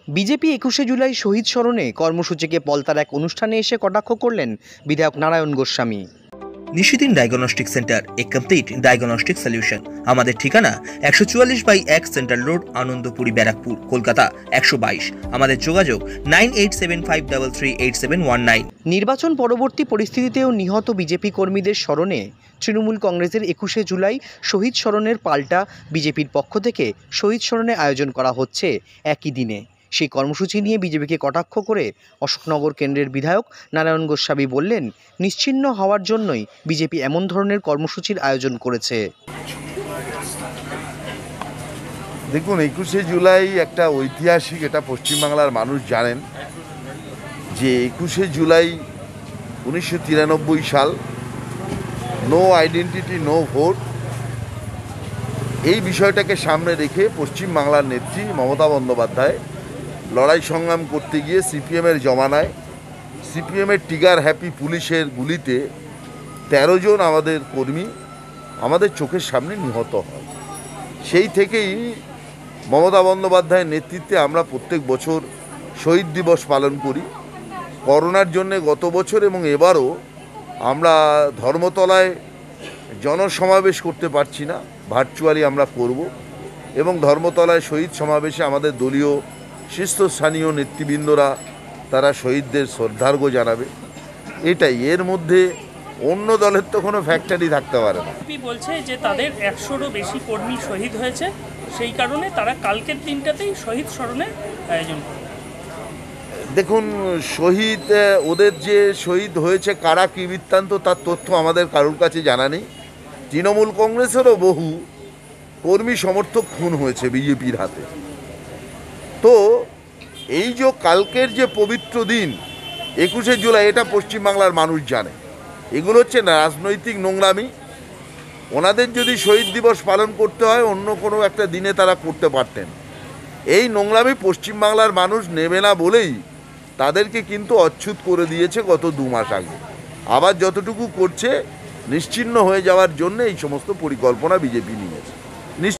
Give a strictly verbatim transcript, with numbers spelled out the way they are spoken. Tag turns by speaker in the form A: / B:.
A: BJP একুশে জুলাই শহীদ স্মরণে কর্মসূচিকে পলতার এক অনুষ্ঠানে এসে কটাক্ষ করলেন বিধায়ক Narayan Goswami.
B: Nishidin diagnostic centre, a complete diagnostic solution. আমাদের ঠিকানা একশো চুয়াল্লিশ বাই এক সেন্ট্রাল রোড, আনন্দপুরি, ব্যারাকপুর, কলকাতা একশো বাইশ। আমাদের যোগাযোগ nine eight seven five double three eight seven one nine.
A: নির্বাচন পরবর্তী পরিস্থিতিতেও নিহত বিজেপি কর্মীদের স্মরণে তৃণমূল কংগ্রেসের একুশে জুলাই শহীদ স্মরণের পাল্টা বিজেপির পক্ষ থেকে শহীদ স্মরণে আয়োজন করা হচ্ছে একই দিনে। সেই কর্মসূচি নিয়ে বিজেপিকে কটাক্ষ করে অশোকনগর কেন্দ্রের বিধায়ক নারায়ণ গোস্বামী বললেন, নিশ্চিহ্ন হওয়ার জন্যই বিজেপি এমন ধরনের কর্মসূচির আয়োজন করেছে।
C: দেখুন, একুশে জুলাই একটা ঐতিহাসিক, এটা পশ্চিমবাংলার মানুষ জানেন যে একুশে জুলাই উনিশশো তিরানব্বই সাল, নো আইডেন্টিটি নো ভোট, এই বিষয়টাকে সামনে রেখে পশ্চিমবাংলার নেত্রী মমতা বন্দ্যোপাধ্যায় লড়াই সংগ্রাম করতে গিয়ে সিপিএমের জমানায় সিপিএমের টিগার হ্যাপি পুলিশের গুলিতে তেরো জন আমাদের কর্মী আমাদের চোখের সামনে নিহত হয়। সেই থেকেই মমতা বন্দ্যোপাধ্যায়ের নেতৃত্বে আমরা প্রত্যেক বছর শহীদ দিবস পালন করি। করোনার জন্য গত বছর এবং এবারও আমরা ধর্মতলায় জনসমাবেশ করতে পারছি না, ভার্চুয়ালি আমরা করব এবং ধর্মতলায় শহীদ সমাবেশে আমাদের দলীয় শীর্ষস্থানীয় নেতৃবৃন্দরা তারা শহীদদের শ্রদ্ধার্ঘ্য জানাবে। এটাই, এর মধ্যে অন্য দলের তো কোনো ফ্যাক্টরি থাকতে পারে না।
D: বিজেপি বলছে যে তাদের একশোরও বেশি কর্মী শহীদ হয়েছে, সেই কারণে তারা কালকের দিনটাতেই শহীদ স্মরণে আয়োজন করে।
C: দেখুন, শহীদ ওদের যে শহীদ হয়েছে কারা কী বৃত্তান্ত তার তথ্য আমাদের কারোর কাছে জানা নেই। তৃণমূল কংগ্রেসেরও বহু কর্মী সমর্থক খুন হয়েছে বিজেপির হাতে। তো এই যে কালকের যে পবিত্র দিন একুশে জুলাই, এটা পশ্চিমবাংলার মানুষ জানে। এগুলো হচ্ছে না রাজনৈতিক নোংরামি। ওনাদের যদি শহীদ দিবস পালন করতে হয় অন্য কোনো একটা দিনে তারা করতে পারতেন। এই নোংরামি পশ্চিমবাংলার মানুষ নেবে না বলেই তাদেরকে কিন্তু অচ্ছুত করে দিয়েছে গত দু মাস আগে। আবার যতটুকু করছে নিশ্চিহ্ন হয়ে যাওয়ার জন্য এই সমস্ত পরিকল্পনা বিজেপি নিয়েছে।